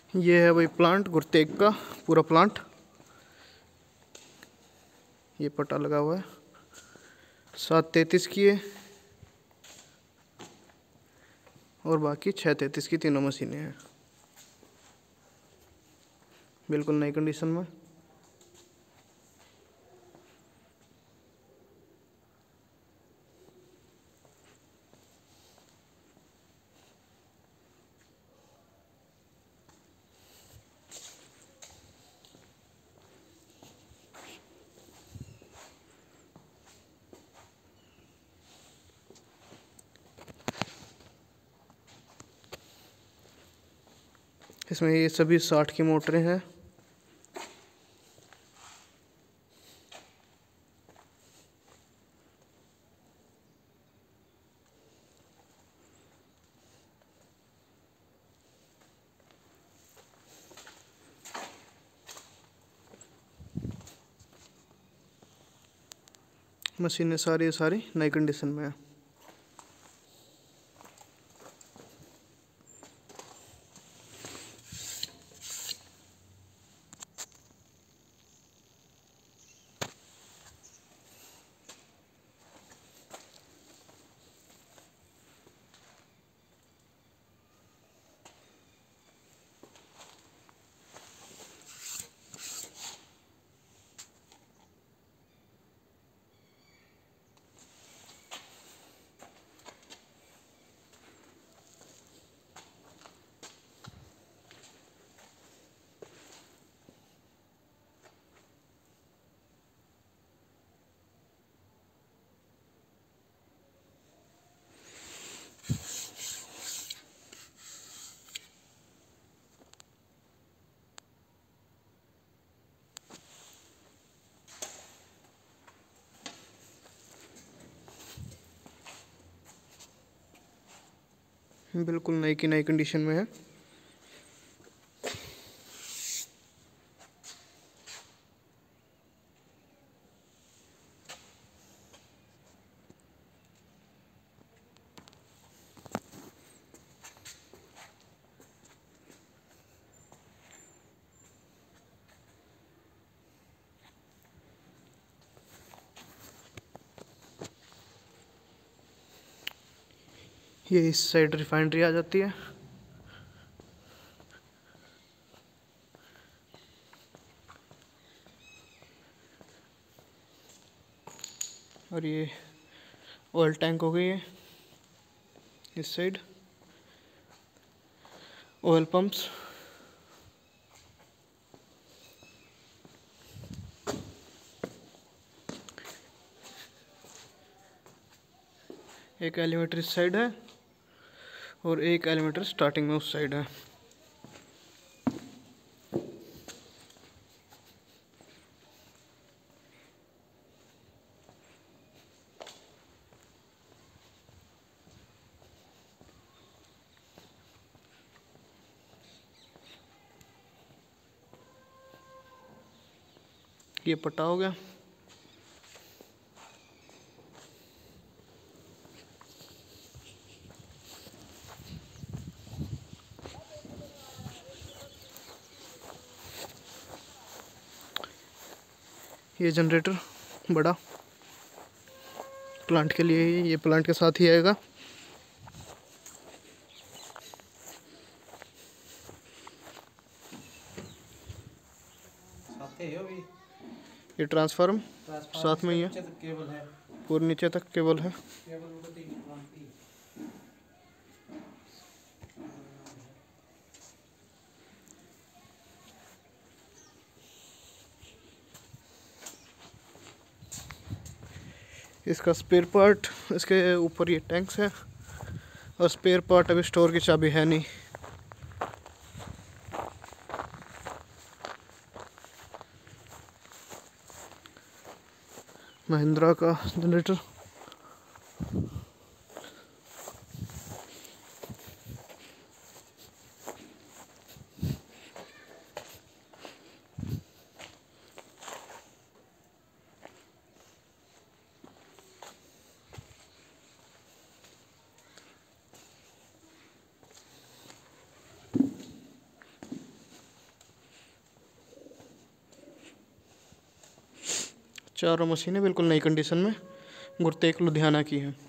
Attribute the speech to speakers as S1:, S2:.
S1: ये है भाई प्लांट गुरतेग का पूरा प्लांट। ये पट्टा लगा हुआ है, 733 की है और बाकी 633 की तीनों मशीनें हैं, बिल्कुल नई कंडीशन में। इसमें ये सभी 60 की मोटरें हैं। मशीनें सारी नई कंडीशन में है। बिल्कुल नई की नई कंडीशन में है। ये इस साइड रिफाइनरी आ जाती है। और ये ऑयल टैंक हो गई है इस साइड, ऑयल पंप्स। एक एलिवेटर इस साइड है और एक एलिवेटर स्टार्टिंग में उस साइड है। ये पट्टा हो गया। ये जनरेटर बड़ा प्लांट के लिए, ये प्लांट के साथ ही आएगा। ये ट्रांसफार्म साथ में ही है, पूरे नीचे तक केबल है। इसका स्पेयर पार्ट, इसके ऊपर ये टैंक्स है और स्पेयर पार्ट अभी स्टोर की चाबी है नहीं। महिंद्रा का जनरेटर। चारों मशीनें बिल्कुल नई कंडीशन में, गुर्तेक लुधियाना की हैं।